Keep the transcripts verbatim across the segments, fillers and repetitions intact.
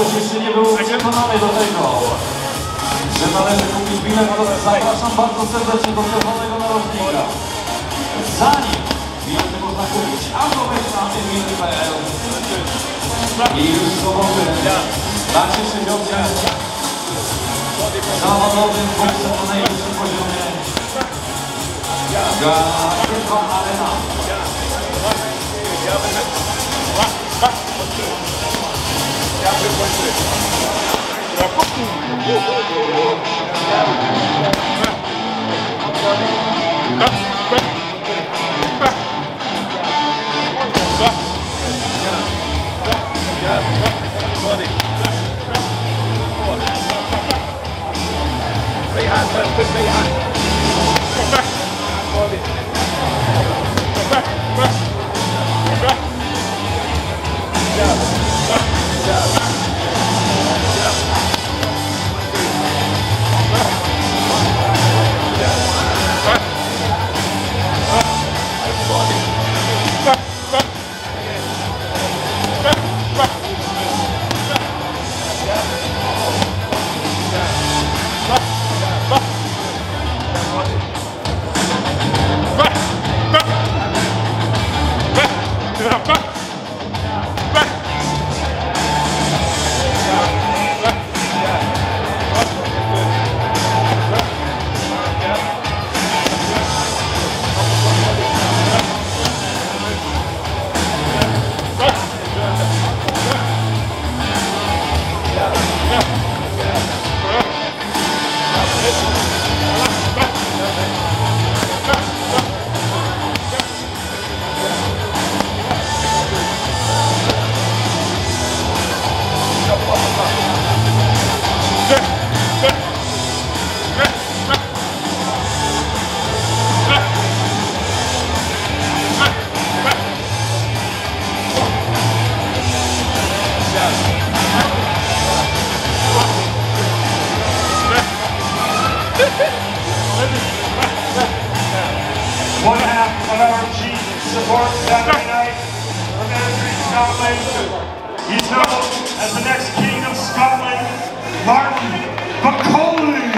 ktoś jeszcze nie był przekonany do tego, że należy kupić bilet, to zapraszam bardzo serdecznie do czerwonego narożnika. Zanim bilety można kupić albo na emily kropka p l i już w sobotę na Cieszyniowce zawodowym boksie na najwyższym poziomie G dwa Arena. One half of our chief support Saturday night from Airdrie, Scotland. He's known as the next King of Scotland, Martin Bacoley.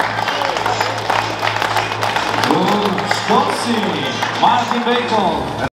W Szkocji Martin Bacon.